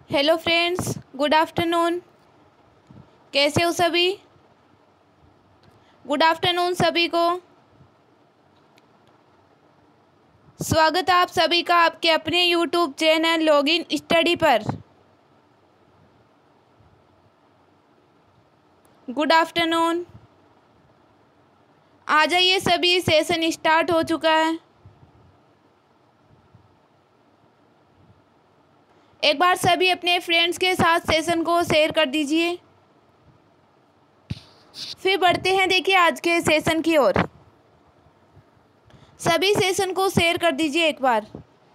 Hello friends, good afternoon. कैसे हो सभी? गुड आफ्टरनून सभी को। स्वागत है आप सभी का आपके अपने यूट्यूब चैनल लॉगिन स्टडी पर। Good afternoon. आ जाइए सभी, सेशन स्टार्ट हो चुका है। एक बार सभी अपने फ्रेंड्स के साथ सेशन को शेयर कर दीजिए। फिर बढ़ते हैं देखिए आज के सेशन की ओर। सभी सेशन को शेयर कर दीजिए एक बार।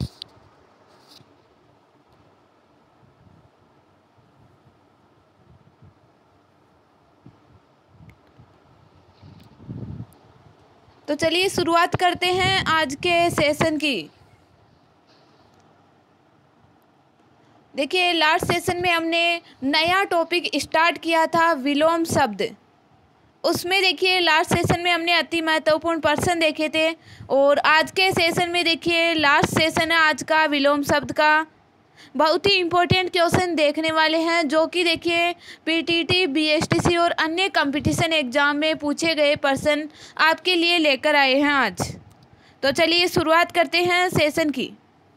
तो चलिए शुरुआत करते हैं आज के सेशन की। देखिए लास्ट सेशन में हमने नया टॉपिक स्टार्ट किया था, विलोम शब्द। उसमें देखिए लास्ट सेशन में हमने अति महत्वपूर्ण पर्सन देखे थे, और आज के सेशन में देखिए लास्ट सेशन है आज का विलोम शब्द का। बहुत ही इम्पोर्टेंट क्वेश्चन देखने वाले हैं, जो कि देखिए पीटीटी, बीएसटीसी और अन्य कंपटीशन एग्जाम में पूछे गए पर्सन आपके लिए लेकर आए हैं आज। तो चलिए शुरुआत करते हैं सेशन की।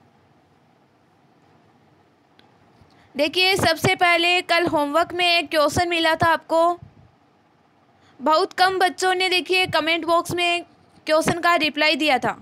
देखिए सबसे पहले कल होमवर्क में एक क्वेश्चन मिला था आपको। बहुत कम बच्चों ने देखिए कमेंट बॉक्स में क्वेश्चन का रिप्लाई दिया था।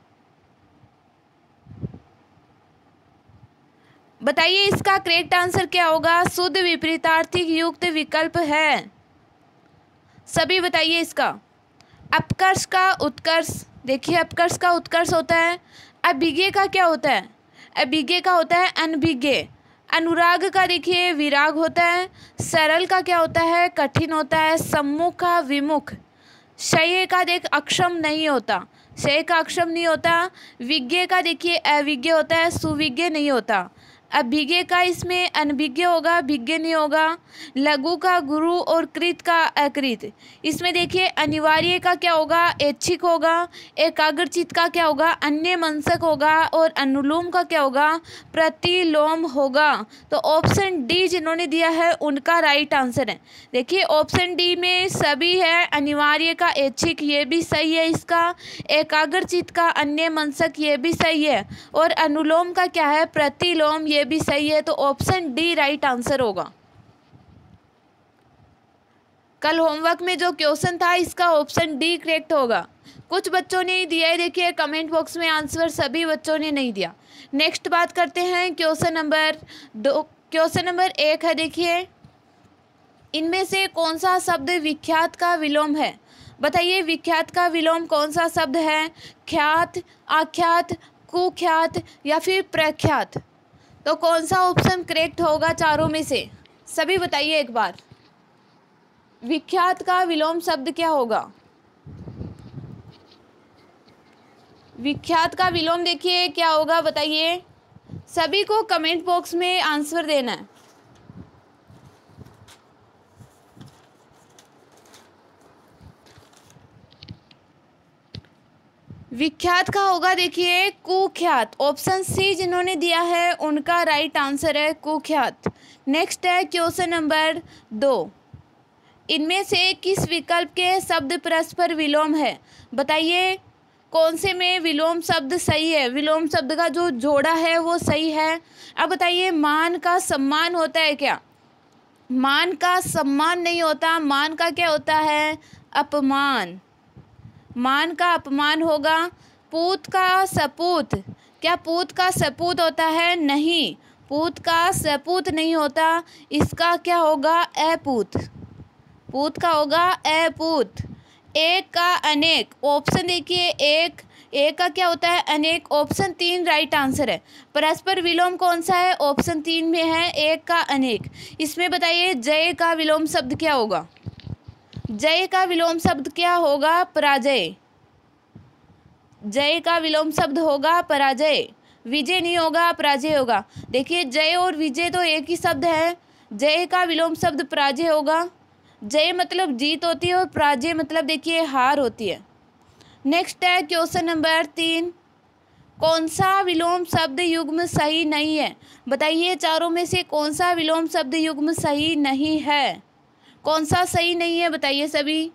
बताइए इसका करेक्ट आंसर क्या होगा? शुद्ध विपरीतार्थी युक्त विकल्प है। सभी बताइए इसका। अपकर्ष का उत्कर्ष, देखिए अपकर्ष का उत्कर्ष होता है। अभिज्ञ का क्या होता है? अभिज्ञ का होता है अनभिज्ञ। अनुराग का देखिए विराग होता है। सरल का क्या होता है? कठिन होता है। सम्मुख का विमुख। शय का देख अक्षम नहीं होता, शय का अक्षम नहीं होता। विज्ञ का देखिए अविज्ञ होता है, सुविज्ञ नहीं होता। अभिज्ञ का इसमें अनभिज्ञ होगा, विज्ञ नहीं होगा। लघु का गुरु और कृत का अकृत। इसमें देखिए अनिवार्य का क्या होगा? ऐच्छिक होगा। एकाग्रचित का क्या होगा? अन्य मनसक होगा। और अनुलोम का क्या होगा? प्रतिलोम होगा। तो ऑप्शन डी जिन्होंने दिया है उनका राइट आंसर है। देखिए ऑप्शन डी में सभी है। अनिवार्य का ऐच्छिक, ये भी सही है इसका। एकाग्रचित का अन्य मनसक, ये भी सही है। और अनुलोम का क्या है? प्रतिलोम, ये भी सही है। तो ऑप्शन डी राइट आंसर होगा। कल होमवर्क में जो क्वेश्चन था इसका ऑप्शन डी करेक्ट होगा। कुछ बच्चों ने दिया है, देखिए कमेंट बॉक्स में आंसर, सभी बच्चों ने नहीं दिया। नेक्स्ट बात करते हैं क्वेश्चन नंबर 2। क्वेश्चन नंबर 1 है, देखिए इनमें से कौन सा शब्द विख्यात का विलोम है? बताइए विख्यात का विलोम कौन सा शब्द है? ख्यात, आख्यात, कुख्यात या फिर प्रख्यात? तो कौन सा ऑप्शन करेक्ट होगा चारों में से? सभी बताइए एक बार। विख्यात का विलोम शब्द क्या होगा? विख्यात का विलोम देखिए क्या होगा, बताइए। सभी को कमेंट बॉक्स में आंसर देना है। विख्यात का होगा देखिए कुख्यात। ऑप्शन सी जिन्होंने दिया है उनका राइट आंसर है कुख्यात। नेक्स्ट है क्वेश्चन नंबर 2। इनमें से किस विकल्प के शब्द परस्पर विलोम है? बताइए कौन से में विलोम शब्द सही है? विलोम शब्द का जो जोड़ा है वो सही है। अब बताइए मान का सम्मान होता है क्या? मान का सम्मान नहीं होता। मान का क्या होता है? अपमान। मान का अपमान होगा। पूत का सपूत, क्या पूत का सपूत होता है? नहीं, पूत का सपूत नहीं होता। इसका क्या होगा? अपूत। पूत का होगा अपूत। एक का अनेक, ऑप्शन देखिए एक का क्या होता है? अनेक। ऑप्शन 3 राइट आंसर है। परस्पर विलोम कौन सा है? ऑप्शन 3 में है एक का अनेक। इसमें बताइए जय का विलोम शब्द क्या होगा? जय का विलोम शब्द क्या होगा? पराजय। जय का विलोम शब्द होगा पराजय। विजय नहीं होगा, पराजय होगा। देखिए जय और विजय तो एक ही शब्द है। जय का विलोम शब्द पराजय होगा। जय मतलब जीत होती है और पराजय मतलब देखिए हार होती है। नेक्स्ट है क्वेश्चन नंबर 3। कौन सा विलोम शब्द युग्म सही नहीं है? बताइए चारों में से कौन सा विलोम शब्द युग्म सही नहीं है? कौन सा सही नहीं है बताइए सभी।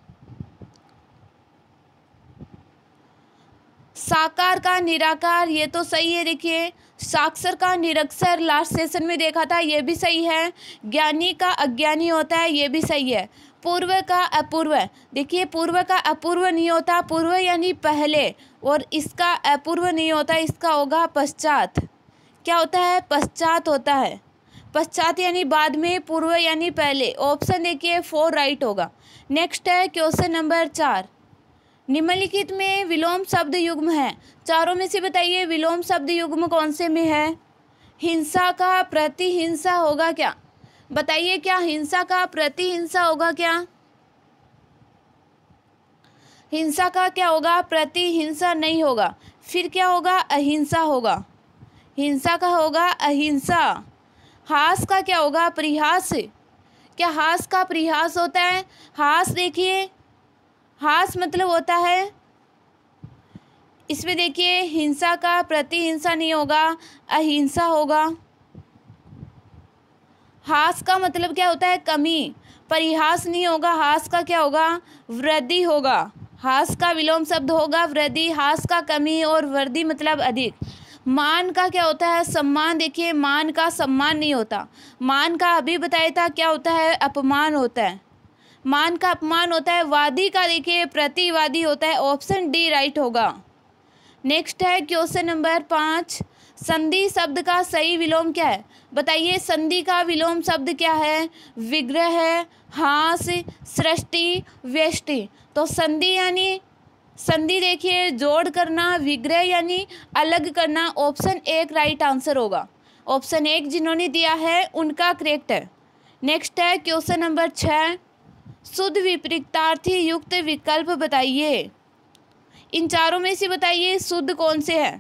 साकार का निराकार, ये तो सही है। देखिए साक्षर का निरक्षर लास्ट सेशन में देखा था, ये भी सही है। ज्ञानी का अज्ञानी होता है, ये भी सही है। पूर्व का अपूर्व, देखिए पूर्व का अपूर्व नहीं होता, पूर्व यानी पहले, और इसका अपूर्व नहीं होता, इसका होगा पश्चात। क्या होता है? पश्चात होता है। पश्चात यानी बाद में, पूर्व यानी पहले। ऑप्शन देखिए 4 राइट होगा। नेक्स्ट है क्वेश्चन नंबर 4। निम्नलिखित में विलोम शब्द युग्म है, चारों में से बताइए विलोम शब्द युग्म कौन से में है? हिंसा का प्रतिहिंसा होगा क्या? बताइए क्या हिंसा का प्रतिहिंसा होगा क्या? हिंसा का क्या होगा? प्रतिहिंसा नहीं होगा, फिर क्या होगा? अहिंसा होगा। हिंसा का होगा अहिंसा। हास का क्या होगा? परिहास। क्या हास का परिहास होता है? हास देखिए, हास मतलब होता है, इसमें देखिए हिंसा का प्रतिहिंसा नहीं होगा, अहिंसा होगा। हास का मतलब क्या होता है? कमी। परिहास नहीं होगा, हास का क्या होगा? वृद्धि होगा। हास का विलोम शब्द होगा वृद्धि, हास का कमी, और वृद्धि मतलब अधिक। मान का क्या होता है? सम्मान। देखिए मान का सम्मान नहीं होता, मान का अभी बताया था क्या होता है? अपमान होता है, मान का अपमान होता है। वादी का देखिए प्रतिवादी होता है। ऑप्शन डी राइट होगा। नेक्स्ट है क्वेश्चन नंबर 5। संधि शब्द का सही विलोम क्या है? बताइए संधि का विलोम शब्द क्या है? विग्रह है, हास, सृष्टि, व्यष्टि। तो संधि यानी, संधि देखिए जोड़ करना, विग्रह यानी अलग करना। ऑप्शन 1 राइट आंसर होगा। ऑप्शन 1 जिन्होंने दिया है उनका करेक्ट है। नेक्स्ट है क्वेश्चन नंबर 6। शुद्ध विपरीतार्थी युक्त विकल्प बताइए। इन चारों में से बताइए शुद्ध कौन से है?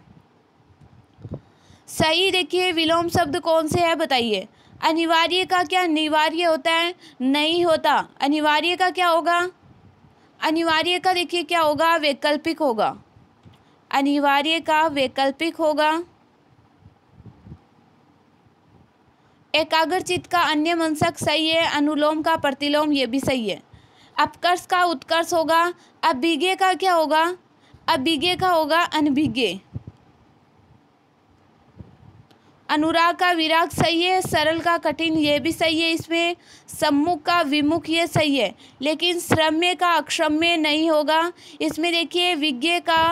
सही देखिए विलोम शब्द कौन से है बताइए। अनिवार्य का क्या निवार्य होता है? नहीं होता। अनिवार्य का क्या होगा? अनिवार्य का देखिए क्या होगा? वैकल्पिक होगा। अनिवार्य का वैकल्पिक होगा। एकाग्रचित्त का अन्य मंसक सही है। अनुलोम का प्रतिलोम, ये भी सही है। अपकर्ष का उत्कर्ष होगा। अभिज्ञ का क्या होगा? अभिज्ञ का होगा अनभिज्ञ। अनुराग का विराग सही है। सरल का कठिन, ये भी सही है। इसमें सम्मुख का विमुख, ये सही है, लेकिन श्रम्य का अक्षम्य नहीं होगा। इसमें देखिए विज्ञ का,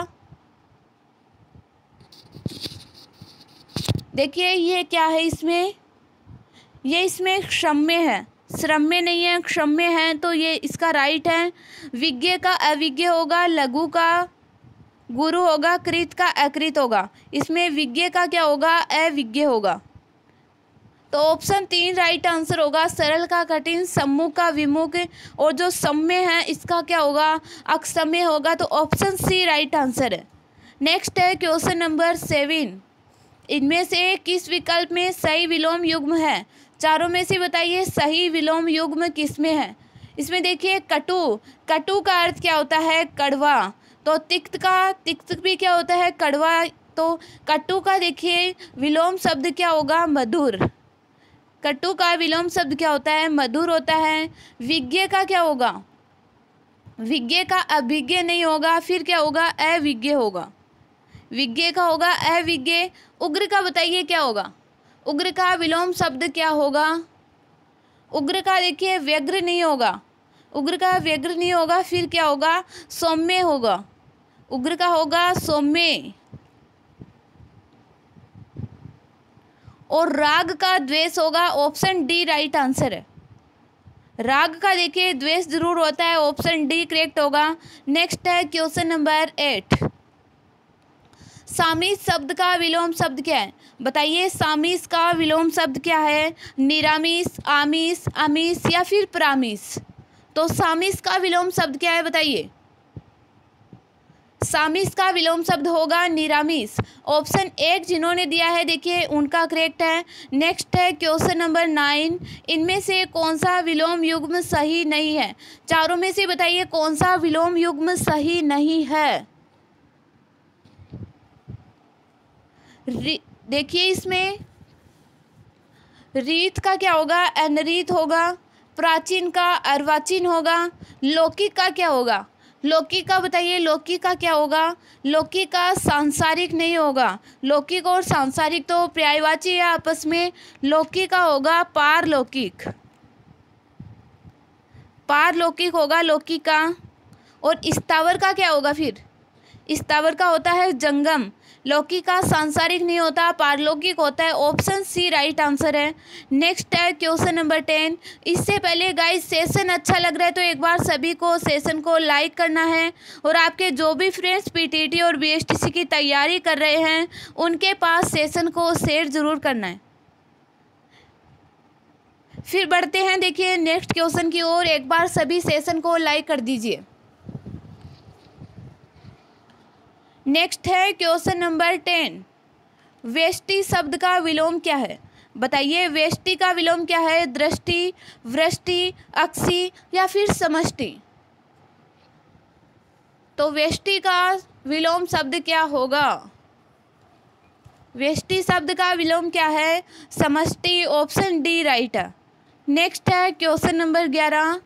देखिए ये क्या है इसमें? ये इसमें क्षम्य है, श्रम्य नहीं है, क्षम्य है, तो ये इसका राइट है। विज्ञ का अविज्ञ होगा। लघु का गुरु होगा। कृत का अकृत होगा। इसमें विज्ञ का क्या होगा? अविज्ञ होगा। तो ऑप्शन 3 राइट आंसर होगा। सरल का कठिन, सम्मुख का विमुख, और जो सम्य है इसका क्या होगा? अक्षम्य होगा। तो ऑप्शन सी राइट आंसर है। नेक्स्ट है क्वेश्चन नंबर 7। इनमें से किस विकल्प में सही विलोम युग्म है? चारों में से बताइए सही विलोम युग्म किस में है? इसमें देखिए कटु, कटु का अर्थ क्या होता है? कड़वा। तो तिक्त का, तिक्त भी क्या होता है? कड़वा। तो कटु का देखिए विलोम शब्द क्या होगा? मधुर। कटु का विलोम शब्द क्या होता है? मधुर होता है। विज्ञ का क्या होगा? विज्ञ का अभिज्ञ नहीं होगा, फिर क्या होगा? अविज्ञ होगा। विज्ञ का होगा अविज्ञ। उग्र का बताइए क्या होगा? उग्र का विलोम शब्द क्या होगा? उग्र का देखिए व्यग्र नहीं होगा, उग्र का व्यग्र नहीं होगा, फिर क्या होगा? सौम्य होगा। उग्र का होगा सौम्य। और राग का द्वेष होगा। ऑप्शन डी राइट आंसर है। राग का देखिए द्वेष जरूर होता है। ऑप्शन डी करेक्ट होगा। नेक्स्ट है क्वेश्चन नंबर 8। सामीस शब्द का विलोम शब्द क्या है? बताइए सामीस का विलोम शब्द क्या है? निरामीस, आमीस, अमीस या फिर प्रामीस। तो सामीस का विलोम शब्द क्या है बताइए? सामीस का विलोम शब्द होगा निरामीस। ऑप्शन 1 जिन्होंने दिया है देखिए उनका करेक्ट है। नेक्स्ट है क्वेश्चन नंबर 9। इनमें से कौन सा विलोम युग्म सही नहीं है? चारों में से बताइए कौन सा विलोम युग्म सही नहीं है? देखिए इसमें रीत का क्या होगा, अनरीत होगा। प्राचीन का अर्वाचीन होगा। लौकिक का क्या होगा, लौकिक का बताइए, लौकिक का क्या होगा, लौकिक का सांसारिक नहीं होगा। लौकिक और सांसारिक तो पर्यायवाची है आपस में। लौकिक का होगा पारलौकिक, पारलौकिक होगा लौकिक का। और स्थावर का क्या होगा फिर, स्थावर का होता है जंगम। लौकिक का सांसारिक नहीं होता, पारलौकिक होता है। ऑप्शन सी राइट आंसर है। नेक्स्ट है क्वेश्चन नंबर 10। इससे पहले गाइस सेशन अच्छा लग रहा है तो एक बार सभी को सेशन को लाइक करना है, और आपके जो भी फ्रेंड्स पीटीटी और बीएसटीसी की तैयारी कर रहे हैं उनके पास सेशन को शेयर जरूर करना है। फिर बढ़ते हैं देखिए नेक्स्ट क्वेश्चन की ओर। एक बार सभी सेशन को लाइक कर दीजिए। नेक्स्ट है क्वेश्चन नंबर 10। वेष्टि शब्द का विलोम क्या है, बताइए। वेष्टि का विलोम क्या है, दृष्टि, वृष्टि, अक्षि या फिर समष्टि। तो वेष्टि का विलोम शब्द क्या होगा, वेष्टि शब्द का विलोम क्या है, समष्टि। ऑप्शन डी राइट है। नेक्स्ट है क्वेश्चन नंबर 11।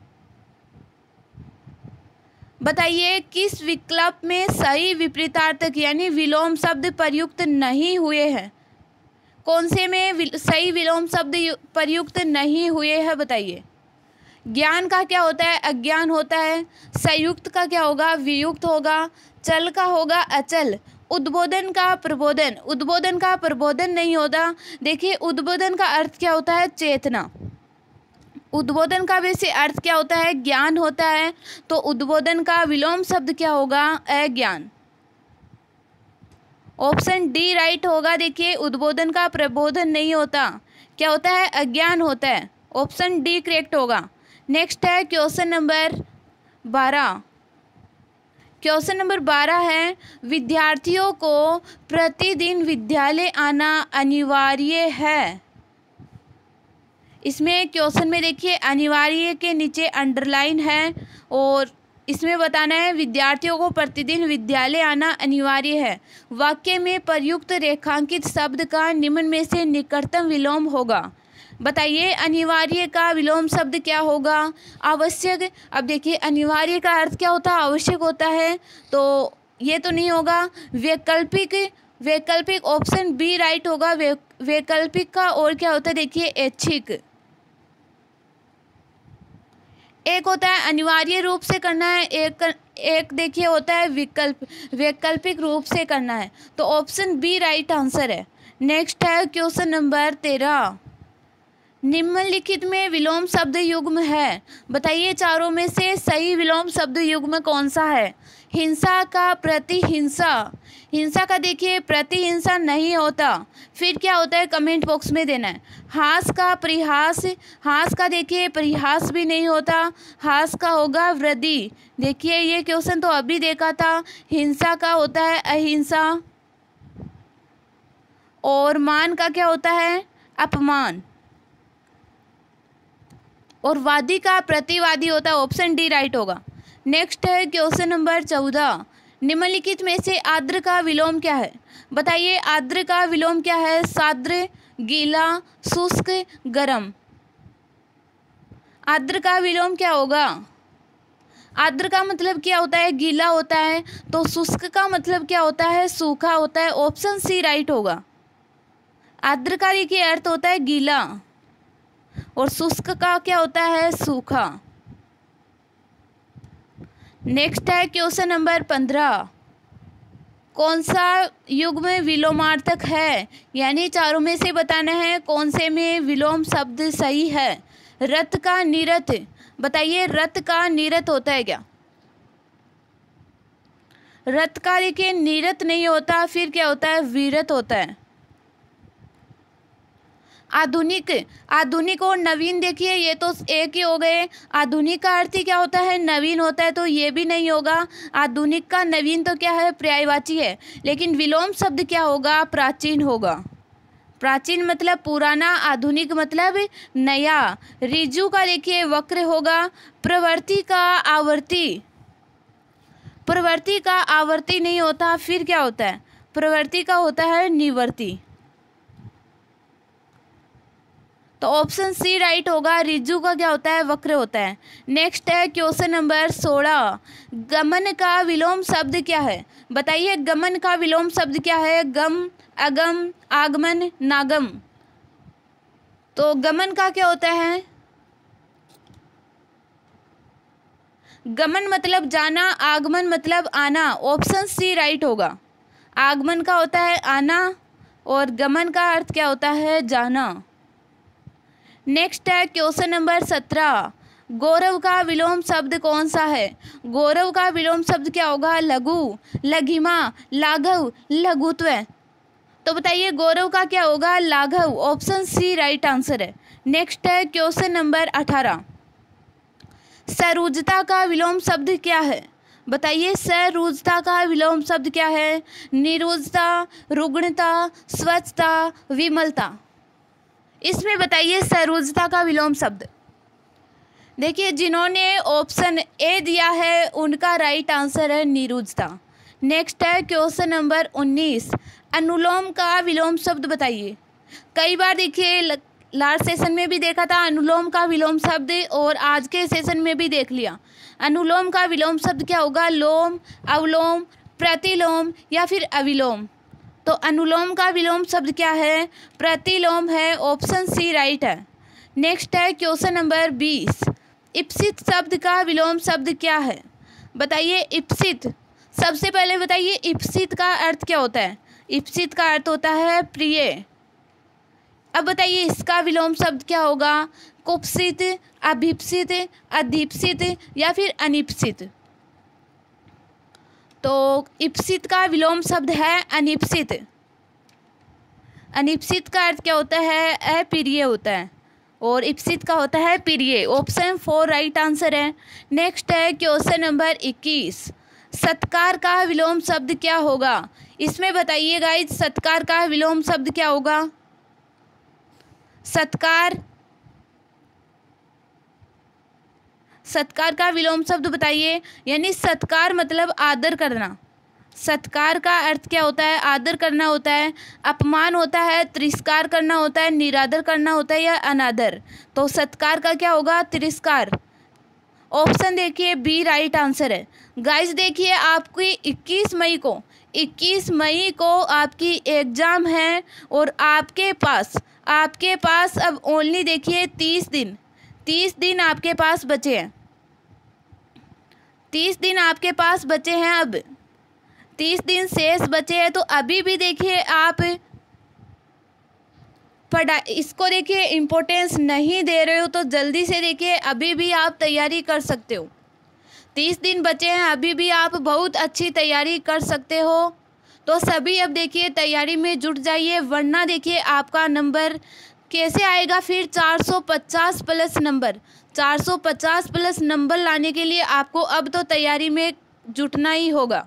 बताइए किस विकल्प में सही विपरीतार्थक यानी विलोम शब्द प्रयुक्त नहीं हुए हैं। कौन से में सही विलोम शब्द प्रयुक्त नहीं हुए हैं बताइए। ज्ञान का क्या होता है, अज्ञान होता है। संयुक्त का क्या होगा, वियुक्त होगा। चल का होगा अचल। उद्बोधन का प्रबोधन, उद्बोधन का प्रबोधन नहीं होता। देखिए उद्बोधन का अर्थ क्या होता है, चेतना। उद्बोधन का वैसे अर्थ क्या होता है, ज्ञान होता है। तो उद्बोधन का विलोम शब्द क्या होगा, अज्ञान। ऑप्शन डी राइट होगा। देखिए उद्बोधन का प्रबोधन नहीं होता, क्या होता है, अज्ञान होता है। ऑप्शन डी करेक्ट होगा। नेक्स्ट है क्वेश्चन नंबर 12। क्वेश्चन नंबर 12 है विद्यार्थियों को प्रतिदिन विद्यालय आना अनिवार्य है। इसमें क्वेश्चन में देखिए अनिवार्य के नीचे अंडरलाइन है, और इसमें बताना है विद्यार्थियों को प्रतिदिन विद्यालय आना अनिवार्य है। वाक्य में प्रयुक्त रेखांकित शब्द का निम्न में से निकटतम विलोम होगा। बताइए अनिवार्य का विलोम शब्द क्या होगा, आवश्यक। अब देखिए अनिवार्य का अर्थ क्या होता है, आवश्यक होता है, तो ये तो नहीं होगा। वैकल्पिक, वैकल्पिक ऑप्शन बी राइट होगा। वैकल्पिक का और क्या होता है, देखिए ऐच्छिक। एक होता है अनिवार्य रूप से करना है, एक देखिए होता है वैकल्पिक रूप से करना है। तो ऑप्शन बी राइट आंसर है। नेक्स्ट है क्वेश्चन नंबर 13। निम्नलिखित में विलोम शब्द युग्म है, बताइए चारों में से सही विलोम शब्द युग्म कौन सा है। हिंसा का प्रतिहिंसा, हिंसा का देखिए प्रतिहिंसा नहीं होता। फिर क्या होता है कमेंट बॉक्स में देना है। हास का परिहास, हास का देखिए परिहास भी नहीं होता, हास का होगा वृद्धि। देखिए ये क्वेश्चन तो अभी देखा था। हिंसा का होता है अहिंसा, और मान का क्या होता है, अपमान, और वादी का प्रतिवादी होता है। ऑप्शन डी राइट होगा। नेक्स्ट है क्वेश्चन नंबर 14। निम्नलिखित में से आर्द्र का विलोम क्या है, बताइए आर्द्र का विलोम क्या है, साद्र, गीला, शुष्क, गर्म। आर्द्र का विलोम क्या होगा, आर्द्र का मतलब क्या होता है, गीला होता है। तो शुष्क का मतलब क्या होता है, सूखा होता है। ऑप्शन सी राइट होगा। आर्द्र का देखिए अर्थ होता है गीला, और शुष्क का क्या होता है, सूखा। नेक्स्ट है क्वेश्चन नंबर 15। कौन सा युग्म विलोमार्थक है, यानी चारों में से बताना है कौन से में विलोम शब्द सही है। रथ का निरथ, बताइए रथ का निरथ होता है क्या। रथ का देखिए निरथ नहीं होता, फिर क्या होता है, वीरथ होता है। आधुनिक, आधुनिक और नवीन देखिए ये तो एक ही हो गए। आधुनिक का अर्थ ही क्या होता है, नवीन होता है, तो ये भी नहीं होगा। आधुनिक का नवीन तो क्या है, पर्यायवाची है। लेकिन विलोम शब्द क्या होगा, प्राचीन होगा। प्राचीन मतलब पुराना, आधुनिक मतलब नया। ऋजु का देखिए वक्र होगा। प्रवृत्ति का आवर्ती, प्रवृत्ति का आवर्ती नहीं होता, फिर क्या होता है, प्रवृत्ति का होता है निवृत्ति। तो ऑप्शन सी राइट होगा। रिज्जू का क्या होता है? वक्र होता है। नेक्स्ट है क्वेश्चन नंबर 16। गमन का विलोम शब्द क्या है? बताइए गमन का विलोम शब्द क्या है? गम, अगम, आगमन, नागम। तो गमन का क्या होता है? गमन मतलब जाना, आगमन मतलब आना। ऑप्शन सी राइट होगा। आगमन का होता है आना और गमन का अर्थ क्या होता है? जाना। नेक्स्ट है क्वेश्चन नंबर 17। गौरव का विलोम शब्द कौन सा है? गौरव का विलोम शब्द क्या होगा? लघु, लघिमा, लाघव, लघुत्व। तो बताइए गौरव का क्या होगा? लाघव। ऑप्शन सी राइट आंसर है। नेक्स्ट है क्वेश्चन नंबर 18। सरुजता का विलोम शब्द क्या है? बताइए सरुजता का विलोम शब्द क्या है? निरुजता, रुग्णता, स्वच्छता, विमलता। इसमें बताइए सरुजता का विलोम शब्द। देखिए जिन्होंने ऑप्शन ए दिया है उनका राइट आंसर है निरुजता। नेक्स्ट है क्वेश्चन नंबर 19। अनुलोम का विलोम शब्द बताइए। कई बार देखिए लास्ट सेशन में भी देखा था अनुलोम का विलोम शब्द और आज के सेशन में भी देख लिया। अनुलोम का विलोम शब्द क्या होगा? लोम, अवलोम, प्रतिलोम या फिर अविलोम। तो अनुलोम का विलोम शब्द क्या है? प्रतिलोम है। ऑप्शन सी राइट है। नेक्स्ट है क्वेश्चन नंबर 20। इप्सित शब्द का विलोम शब्द क्या है? बताइए इप्सित। सबसे पहले बताइए इप्सित का अर्थ क्या होता है? इप्सित का अर्थ होता है प्रिय। अब बताइए इसका विलोम शब्द क्या होगा? कुप्सित, अभिप्सित, अधीप्सित या फिर अनिप्सित। तो इप्सित का विलोम शब्द है अनिप्सित। अनिप्सित का अर्थ क्या होता है? अप्रिय होता है और इप्सित का होता है प्रिय। ऑप्शन 4 राइट आंसर है। नेक्स्ट है क्वेश्चन नंबर 21। सत्कार का विलोम शब्द क्या होगा? इसमें बताइए गाइस सत्कार का विलोम शब्द क्या होगा? सत्कार, सत्कार का विलोम शब्द बताइए। यानी सत्कार मतलब आदर करना। सत्कार का अर्थ क्या होता है? आदर करना होता है। अपमान होता है, तिरस्कार करना होता है, निरादर करना होता है या अनादर। तो सत्कार का क्या होगा? तिरस्कार। ऑप्शन देखिए बी राइट आंसर है। गाइस देखिए आपकी 21 मई को आपकी एग्ज़ाम है और आपके पास अब ओनली देखिए 30 दिन आपके पास बचे हैं। 30 दिन आपके पास बचे हैं। अब 30 दिन शेष बचे हैं। तो अभी भी देखिए आप इसको देखिए इम्पोर्टेंस नहीं दे रहे हो तो जल्दी से देखिए अभी भी आप तैयारी कर सकते हो। 30 दिन बचे हैं, अभी भी आप बहुत अच्छी तैयारी कर सकते हो। तो सभी अब देखिए तैयारी में जुट जाइए, वरना देखिए आपका नंबर कैसे आएगा फिर 450 प्लस नंबर। 450 प्लस नंबर लाने के लिए आपको अब तो तैयारी में जुटना ही होगा।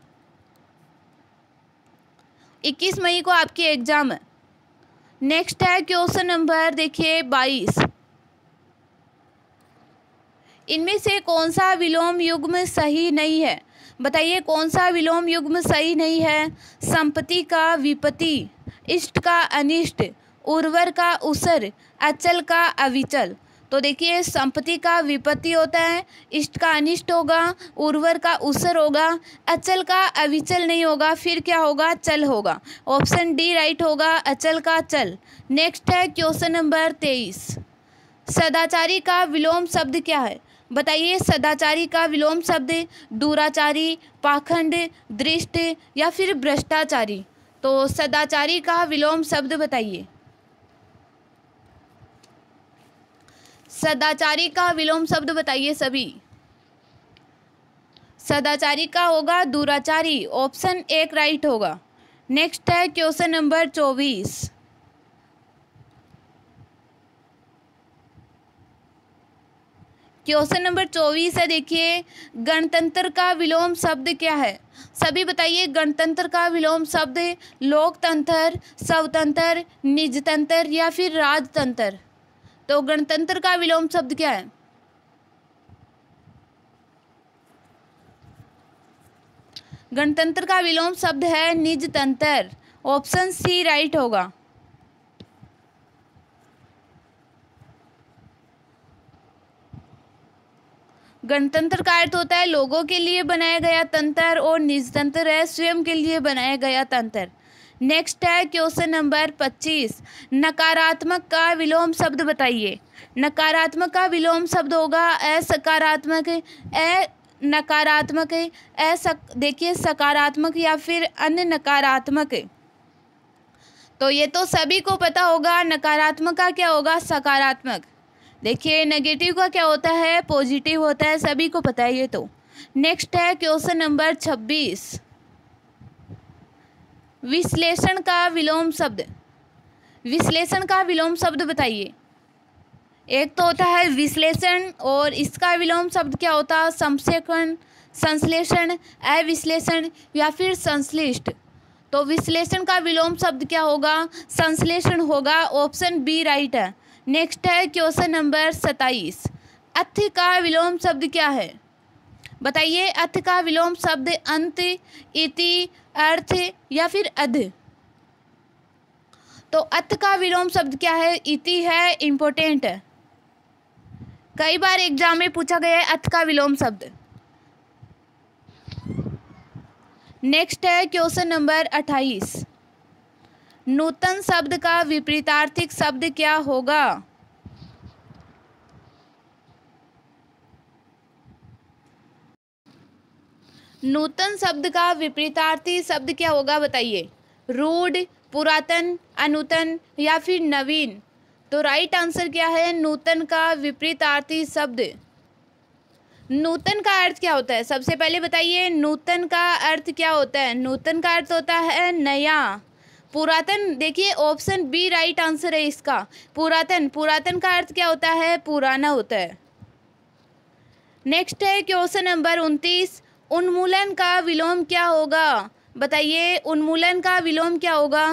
21 मई को आपकी एग्ज़ाम है। नेक्स्ट है क्वेश्चन नंबर देखिए 22। इनमें से कौन सा विलोम युग्म सही नहीं है? बताइए कौन सा विलोम युग्म सही नहीं है? संपत्ति का विपत्ति, इष्ट का अनिष्ट, उर्वर का उसर, अचल का अविचल। तो देखिए संपत्ति का विपत्ति होता है, इष्ट का अनिष्ट होगा, उर्वर का उसर होगा, अचल का अविचल नहीं होगा, फिर क्या होगा? चल होगा। ऑप्शन डी राइट होगा, अचल का चल। नेक्स्ट है क्वेश्चन नंबर 23। सदाचारी का विलोम शब्द क्या है? बताइए सदाचारी का विलोम शब्द दुराचारी, पाखंड, दृष्ट या फिर भ्रष्टाचारी। तो सदाचारी का विलोम शब्द बताइए। सदाचारी का विलोम शब्द बताइए सभी। सदाचारी का होगा दुराचारी। ऑप्शन 1 राइट होगा। नेक्स्ट है क्वेश्चन नंबर 24। क्वेश्चन नंबर 24 है देखिए, गणतंत्र का विलोम शब्द क्या है? सभी बताइए गणतंत्र का विलोम शब्द लोकतंत्र, स्वतंत्र, निजतंत्र या फिर राजतंत्र। तो गणतंत्र का विलोम शब्द क्या है? गणतंत्र का विलोम शब्द है निजतंत्र। ऑप्शन सी राइट होगा। गणतंत्र का अर्थ होता है लोगों के लिए बनाया गया तंत्र और निजतंत्र है स्वयं के लिए बनाया गया तंत्र। नेक्स्ट है क्वेश्चन नंबर 25। नकारात्मक का विलोम शब्द बताइए। नकारात्मक का विलोम शब्द होगा असकारात्मक, नकारात्मक, देखिए सकारात्मक या फिर अन्य नकारात्मक। तो ये तो सभी को पता होगा, नकारात्मक का क्या होगा सकारात्मक। देखिए नेगेटिव का क्या होता है पॉजिटिव होता है, सभी को पता है ये तो। नेक्स्ट है क्वेश्चन नंबर 26। विश्लेषण का विलोम शब्द। विश्लेषण का विलोम शब्द बताइए। एक तो होता है विश्लेषण और इसका विलोम शब्द क्या होता है संक्षेपण, संश्लेषण, अविश्लेषण या फिर संश्लिष्ट। तो विश्लेषण का विलोम शब्द क्या होगा संश्लेषण होगा। ऑप्शन बी राइट है। नेक्स्ट है क्वेश्चन नंबर 27। अर्थ का विलोम शब्द क्या है बताइए। अर्थ का विलोम शब्द अंत, इति, अर्थ या फिर अध। तो अर्थ का विलोम शब्द क्या है इति है, इम्पोर्टेंट है, कई बार एग्जाम में पूछा गया है अर्थ का विलोम शब्द। नेक्स्ट है क्वेश्चन नंबर 28। नूतन शब्द का विपरीतार्थिक शब्द क्या होगा। नूतन शब्द का विपरीतार्थी शब्द क्या होगा बताइए। रूढ़, पुरातन, अनूतन या फिर नवीन। तो राइट आंसर क्या है नूतन का विपरीतार्थी शब्द। नूतन का अर्थ क्या होता है सबसे पहले बताइए। नूतन का अर्थ क्या होता है। नूतन का अर्थ होता है नया। पुरातन, देखिए ऑप्शन बी राइट आंसर है इसका। पुरातन, पुरातन का अर्थ क्या होता है पुराना होता है। नेक्स्ट है क्वेश्चन नंबर 29। उन्मूलन का विलोम क्या होगा बताइए। उन्मूलन का विलोम क्या होगा।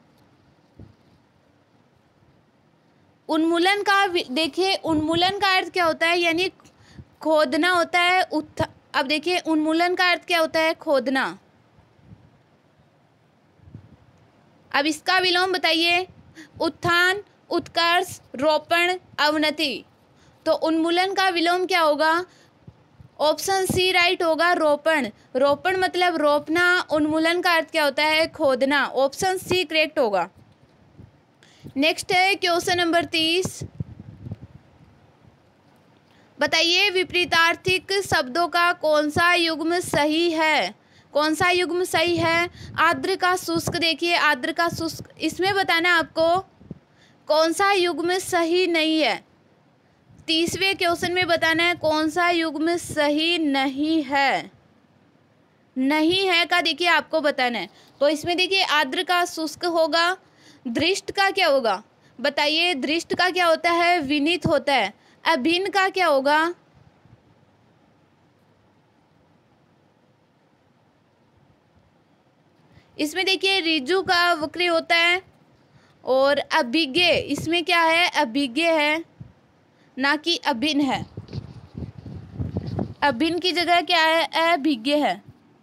उन्मूलन का देखिए उन्मूलन का अर्थ क्या होता है यानी खोदना होता है। अब देखिए उन्मूलन का अर्थ क्या होता है खोदना। अब इसका विलोम बताइए। उत्थान, उत्कर्ष, रोपण, अवनति। तो उन्मूलन का विलोम क्या होगा। ऑप्शन सी राइट होगा रोपण। रोपण मतलब रोपना, उन्मूलन का अर्थ क्या होता है खोदना। ऑप्शन सी करेक्ट होगा। नेक्स्ट है क्वेश्चन नंबर 30। बताइए विपरीतार्थिक शब्दों का कौन सा युग्म सही है। कौन सा युग्म सही है। आर्द्र का शुष्क, देखिए आर्द्र का शुष्क, इसमें बताना है आपको कौन सा युग्म सही नहीं है। 30वें क्वेश्चन में बताना है कौन सा युग्म सही नहीं है। नहीं है का देखिए आपको बताना है। तो इसमें देखिए आर्द्र का शुष्क होगा। दृष्ट का क्या होगा बताइए। दृष्ट का क्या होता है विनीत होता है। अभिन्न का क्या होगा। इसमें देखिए रिजु का वक्री होता है और अभिज्ञ, इसमें क्या है अभिज्ञ है ना कि अभिन्न है। अभिन्न की जगह क्या है अभिज्ञ है।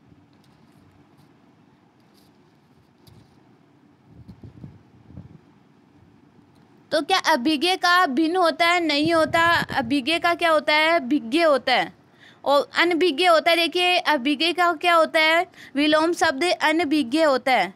तो क्या अभिज्ञ का भिन्न होता है नहीं होता। अभिज्ञ का क्या होता है भिज्ञ होता है और अनभिज्ञ होता है। देखिए अभिज्ञ का क्या होता है विलोम शब्द अनभिज्ञ होता है।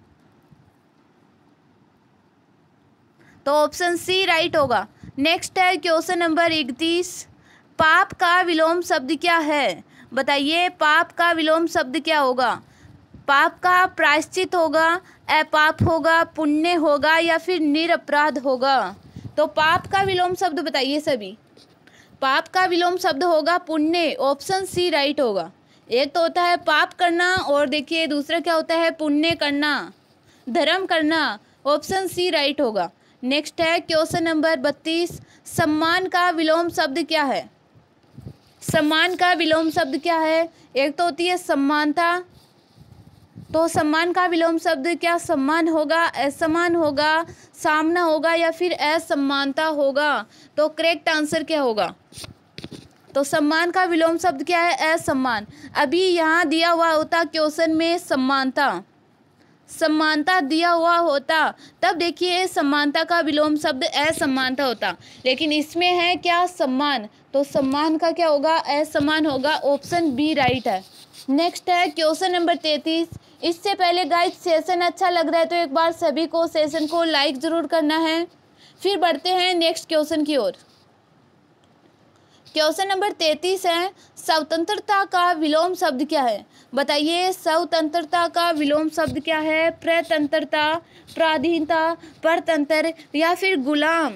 तो ऑप्शन सी राइट होगा। नेक्स्ट है क्वेश्चन नंबर 31। पाप का विलोम शब्द क्या है बताइए। पाप का विलोम शब्द क्या होगा। पाप का प्रायश्चित होगा, अपाप होगा, पुण्य होगा या फिर निरपराध होगा। तो पाप का विलोम शब्द बताइए सभी। पाप का विलोम शब्द होगा पुण्य। ऑप्शन सी राइट होगा। एक तो होता है पाप करना और देखिए दूसरा क्या होता है पुण्य करना, धर्म करना। ऑप्शन सी राइट होगा। नेक्स्ट है क्वेश्चन नंबर 32। सम्मान का विलोम शब्द क्या है। सम्मान का विलोम शब्द क्या है। एक तो होती है समानता। तो सम्मान का विलोम शब्द क्या सम्मान होगा, असमान होगा, सामना होगा या फिर असमानता होगा। तो करेक्ट आंसर क्या होगा तो सम्मान का विलोम शब्द क्या है? असम्मान। अभी यहाँ दिया हुआ होता क्वेश्चन में समानता, समानता दिया हुआ होता, तब देखिए समानता का विलोम शब्द असमानता होता, लेकिन इसमें है क्या? सम्मान। तो सम्मान का क्या होगा? असम्मान होगा। ऑप्शन बी राइट है। नेक्स्ट है क्वेश्चन नंबर 33। इससे पहले गाइस सेशन अच्छा लग रहा है तो एक बार सभी को सेशन को लाइक ज़रूर करना है। फिर बढ़ते हैं नेक्स्ट क्वेश्चन की ओर। क्वेश्चन नंबर 33 है, स्वतंत्रता का विलोम शब्द क्या है? बताइए, स्वतंत्रता का विलोम शब्द क्या है? प्रतंत्रता, पराधीनता, परतंत्र या फिर गुलाम?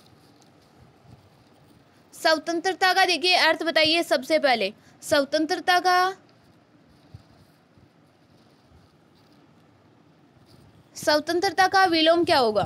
स्वतंत्रता का देखिए अर्थ बताइए सबसे पहले। स्वतंत्रता का विलोम क्या होगा?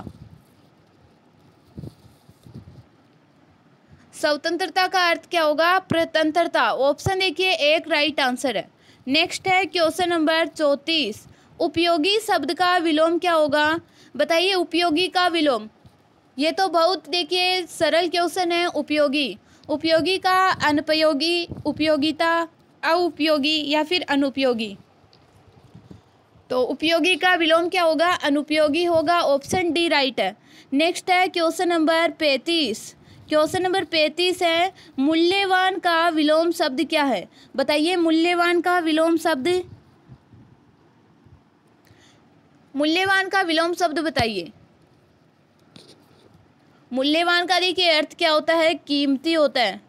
स्वतंत्रता का अर्थ क्या होगा? प्रतंत्रता। ऑप्शन देखिए एक राइट आंसर है। नेक्स्ट है क्वेश्चन नंबर 34। उपयोगी शब्द का विलोम क्या होगा? बताइए उपयोगी का विलोम। ये तो बहुत देखिए सरल क्वेश्चन है। उपयोगी का अनुपयोगी, उपयोगिता, अउपयोगी या फिर अनुपयोगी? तो उपयोगी का विलोम क्या होगा? अनुपयोगी होगा। ऑप्शन डी राइट है। नेक्स्ट है क्वेश्चन नंबर 35। क्वेश्चन नंबर 35 है, मूल्यवान का विलोम शब्द क्या है? बताइए मूल्यवान का विलोम शब्द। मूल्यवान का विलोम शब्द बताइए। मूल्यवान का देखिए अर्थ क्या होता है? कीमती होता है।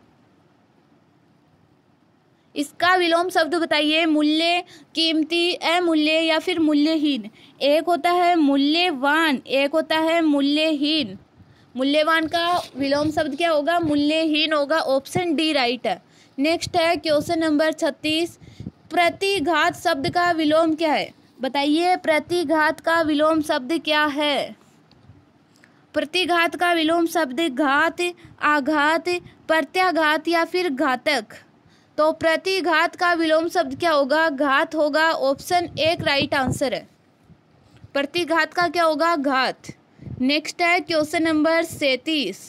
इसका विलोम शब्द बताइए। मूल्य, कीमती, अमूल्य या फिर मूल्यहीन? एक होता है मूल्यवान, एक होता है मूल्यहीन। मूल्यवान का विलोम शब्द क्या होगा? मूल्यहीन होगा। ऑप्शन डी राइट है। नेक्स्ट है क्वेश्चन नंबर 36। प्रतिघात शब्द का विलोम क्या है? बताइए प्रतिघात का विलोम शब्द क्या है? प्रतिघात का विलोम शब्द घात, आघात, प्रत्याघात या फिर घातक? तो प्रतिघात का विलोम शब्द क्या होगा? घात होगा। ऑप्शन एक राइट आंसर है। प्रतिघात का क्या होगा? घात। नेक्स्ट है क्वेश्चन नंबर 37।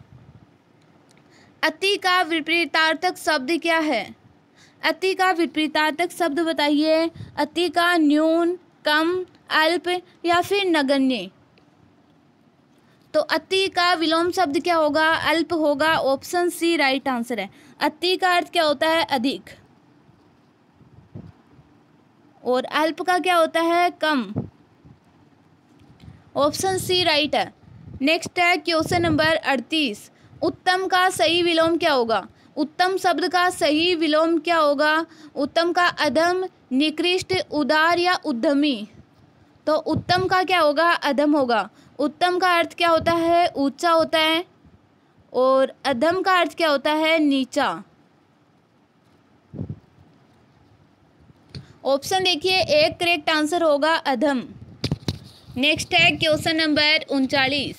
अति का विपरीतार्थक शब्द क्या है? अति का विपरीतार्थक शब्द बताइए। अति का न्यून, कम, अल्प या फिर नगण्य? तो अति का विलोम शब्द क्या होगा? अल्प होगा। ऑप्शन सी राइट आंसर है। अति का अर्थ क्या होता है? अधिक। और अल्प का क्या होता है? कम। ऑप्शन सी राइट है। नेक्स्ट है क्वेश्चन नंबर 38। उत्तम का सही विलोम क्या होगा? उत्तम शब्द का सही विलोम क्या होगा? उत्तम का अधम, निकृष्ट, उदार या उद्यमी? तो उत्तम का क्या होगा? अधम होगा। उत्तम का अर्थ क्या होता है? ऊंचा होता है। और अधम का अर्थ क्या होता है? नीचा। ऑप्शन देखिए एक करेक्ट आंसर होगा अधम। नेक्स्ट है क्वेश्चन नंबर 39।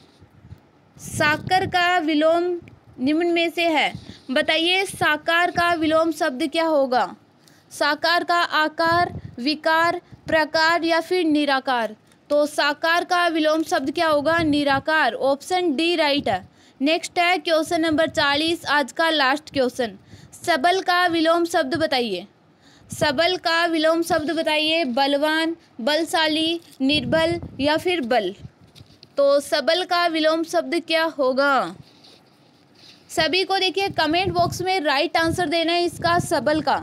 साकार का विलोम निम्न में से है। बताइए साकार का विलोम शब्द क्या होगा? साकार का आकार, विकार, प्रकार या फिर निराकार? तो साकार का विलोम शब्द क्या होगा? निराकार। ऑप्शन डी राइट है। नेक्स्ट है क्वेश्चन नंबर 40, आज का लास्ट क्वेश्चन। सबल का विलोम शब्द बताइए। सबल का विलोम शब्द बताइए। बलवान, बलशाली, निर्बल या फिर बल? तो सबल का विलोम शब्द क्या होगा? सभी को देखिए कमेंट बॉक्स में राइट आंसर देना है इसका सबल का।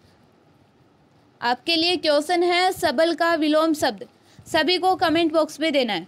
आपके लिए क्वेश्चन है सबल का विलोम शब्द, सभी को कमेंट बॉक्स में देना है।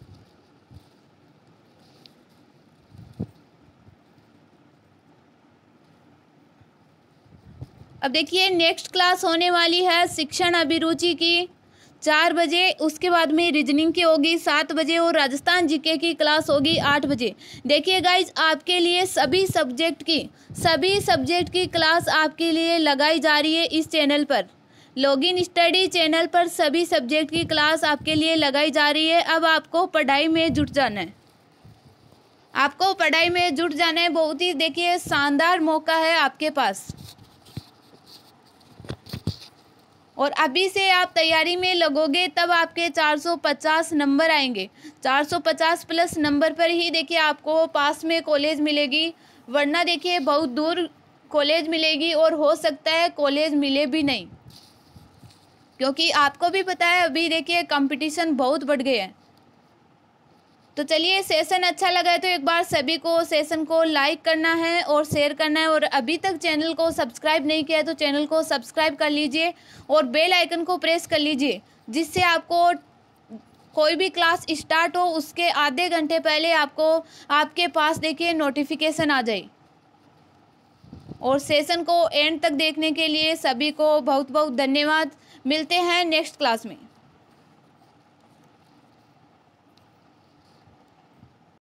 अब देखिए नेक्स्ट क्लास होने वाली है शिक्षण अभिरुचि की 4 बजे, उसके बाद में रीजनिंग की होगी 7 बजे और राजस्थान जीके की क्लास होगी 8 बजे। देखिए गाइज आपके लिए सभी सब्जेक्ट की क्लास आपके लिए लगाई जा रही है इस चैनल पर। लॉगिन स्टडी चैनल पर सभी सब्जेक्ट की क्लास आपके लिए लगाई जा रही है। अब आपको पढ़ाई में जुट जाना है, आपको पढ़ाई में जुट जाना है। बहुत ही देखिए शानदार मौका है आपके पास और अभी से आप तैयारी में लगोगे तब आपके 450 नंबर आएंगे। 450 प्लस नंबर पर ही देखिए आपको पास में कॉलेज मिलेगी, वरना देखिए बहुत दूर कॉलेज मिलेगी और हो सकता है कॉलेज मिले भी नहीं, क्योंकि आपको भी पता है अभी देखिए कंपटीशन बहुत बढ़ गया है। तो चलिए, सेशन अच्छा लगा है तो एक बार सभी को सेशन को लाइक करना है और शेयर करना है, और अभी तक चैनल को सब्सक्राइब नहीं किया है तो चैनल को सब्सक्राइब कर लीजिए और बेल आइकन को प्रेस कर लीजिए, जिससे आपको कोई भी क्लास स्टार्ट हो उसके आधे घंटे पहले आपको आपके पास देखिए नोटिफिकेशन आ जाए। और सेशन को एंड तक देखने के लिए सभी को बहुत बहुत धन्यवाद। मिलते हैं नेक्स्ट क्लास में।